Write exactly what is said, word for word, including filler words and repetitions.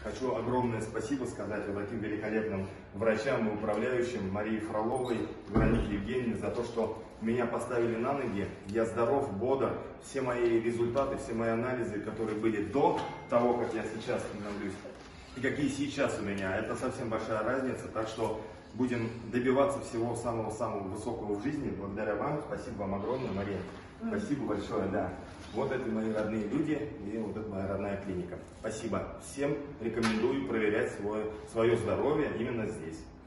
Хочу огромное спасибо сказать вот таким великолепным врачам и управляющим Марии Фроловой, Веронике Евгеньевне за то, что меня поставили на ноги. Я здоров, бодр. Все мои результаты, все мои анализы, которые были до того, как я сейчас становлюсь, и какие сейчас у меня, это совсем большая разница. Так что будем добиваться всего самого-самого высокого в жизни. Благодаря вам. Спасибо вам огромное, Мария. Спасибо большое, да. Вот это мои родные люди и вот это моя родная клиника. Спасибо. Всем рекомендую проверять свое, свое здоровье именно здесь.